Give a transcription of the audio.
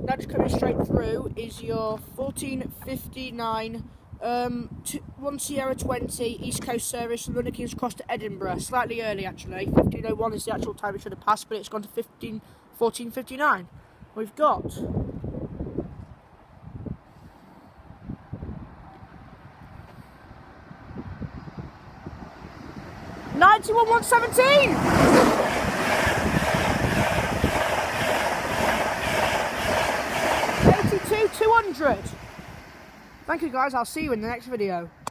that's coming straight through is your 14:59 1 Sierra 20 East Coast service from London King's Cross to Edinburgh. Slightly early actually. 15:01 is the actual time it should have passed, but it's gone to 14:59. We've got £91,117. 82,200. Thank you guys, I'll see you in the next video.